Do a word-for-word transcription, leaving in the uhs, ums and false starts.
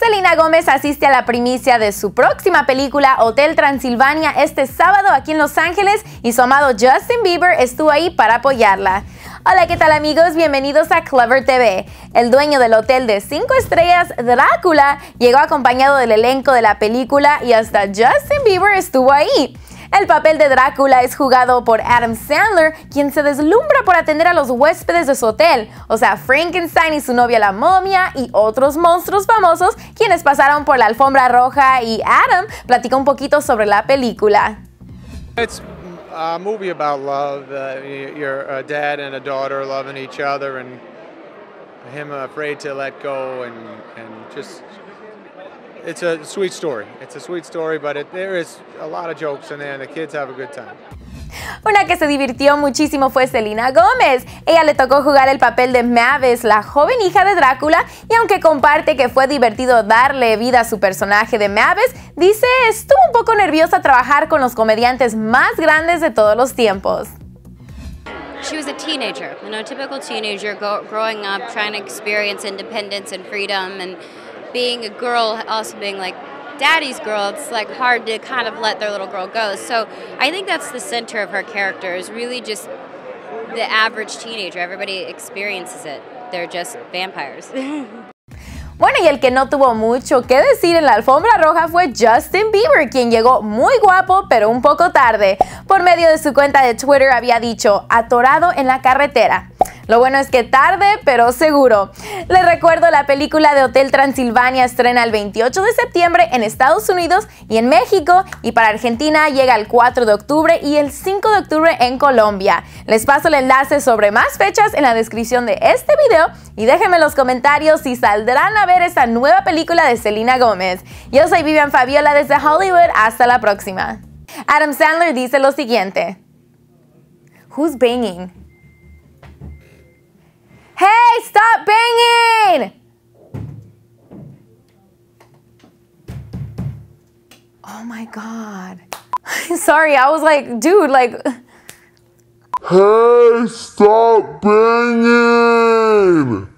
Selena Gómez asiste a la primicia de su próxima película Hotel Transilvania este sábado aquí en Los Ángeles y su amado Justin Bieber estuvo ahí para apoyarla. Hola, ¿qué tal amigos? Bienvenidos a Clever T V. El dueño del hotel de cinco estrellas, Drácula, llegó acompañado del elenco de la película y hasta Justin Bieber estuvo ahí. El papel de Drácula es jugado por Adam Sandler, quien se deslumbra por atender a los huéspedes de su hotel, o sea, Frankenstein y su novia la momia y otros monstruos famosos quienes pasaron por la alfombra roja, y Adam platicó un poquito sobre la película. It's a movie about love. Uh, you're a dad and a daughter loving each other, and him afraid to let go, and and just it's a sweet story. It's a sweet story, but it, there is a lot of jokes in there, and the kids have a good time. Una que se divirtió muchísimo fue Selena Gómez. Ella le tocó jugar el papel de Mavis, la joven hija de Drácula, y aunque comparte que fue divertido darle vida a su personaje de Mavis, dice estuvo un poco nerviosa trabajar con los comediantes más grandes de todos los tiempos. She was a teenager, you know, a typical teenager go, growing up, trying to experience independence and freedom, and being a girl, also being like daddy's girl, it's like hard to kind of let their little girl go. So I think that's the center of her character, is really just the average teenager. Everybody experiences it. They're just vampires. Bueno, y el que no tuvo mucho que decir en la alfombra roja fue Justin Bieber, quien llegó muy guapo, pero un poco tarde. Por medio de su cuenta de Twitter había dicho, atorado en la carretera. Lo bueno es que tarde, pero seguro. Les recuerdo, la película de Hotel Transilvania estrena el veintiocho de septiembre en Estados Unidos y en México, y para Argentina llega el cuatro de octubre y el cinco de octubre en Colombia. Les paso el enlace sobre más fechas en la descripción de este video y déjenme en los comentarios si saldrán a ver esta nueva película de Selena Gómez. Yo soy Vivian Fabiola desde Hollywood, hasta la próxima. Adam Sandler dice lo siguiente. Who's banging? Hey, stop banging! Oh my God. Sorry, I was like, dude, like... Hey, stop banging!